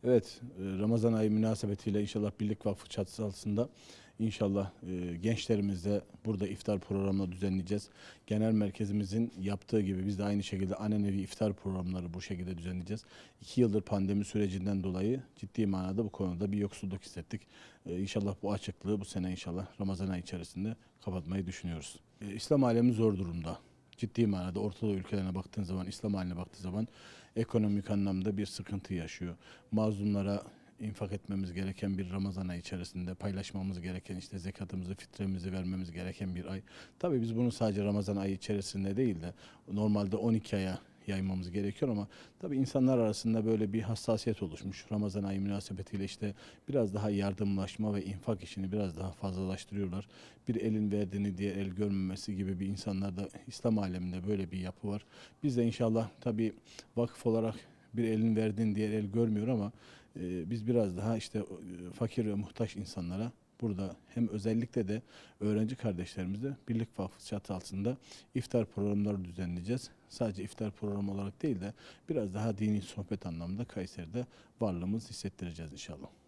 Evet, Ramazan ayı münasebetiyle inşallah Birlik Vakfı çatısı altında inşallah gençlerimizle burada iftar programını düzenleyeceğiz. Genel merkezimizin yaptığı gibi biz de aynı şekilde Anenevi iftar programları bu şekilde düzenleyeceğiz. 2 yıldır pandemi sürecinden dolayı ciddi manada bu konuda bir yoksulluk hissettik. İnşallah bu açıklığı bu sene inşallah Ramazan ayı içerisinde kapatmayı düşünüyoruz. İslam alemi zor durumda. Ciddi manada Orta Doğu ülkelerine baktığın zaman, İslam haline baktığı zaman ekonomik anlamda bir sıkıntı yaşıyor. Mazlumlara infak etmemiz gereken bir Ramazan ayı içerisinde paylaşmamız gereken işte zekatımızı, fitremizi vermemiz gereken bir ay. Tabii biz bunu sadece Ramazan ayı içerisinde değil de normalde 12 aya yaymamız gerekiyor ama tabii insanlar arasında böyle bir hassasiyet oluşmuş. Ramazan ayı münasebetiyle işte biraz daha yardımlaşma ve infak işini biraz daha fazlalaştırıyorlar. Bir elin verdiğini diğer el görmemesi gibi bir insanlarda İslam aleminde böyle bir yapı var. Biz de inşallah tabii vakıf olarak bir elin verdiğini diğer el görmüyor ama biz biraz daha işte fakir ve muhtaç insanlara burada hem özellikle de öğrenci kardeşlerimizle Birlik Vakfı çatı altında iftar programları düzenleyeceğiz. Sadece iftar programı olarak değil de biraz daha dini sohbet anlamında Kayseri'de varlığımızı hissettireceğiz inşallah.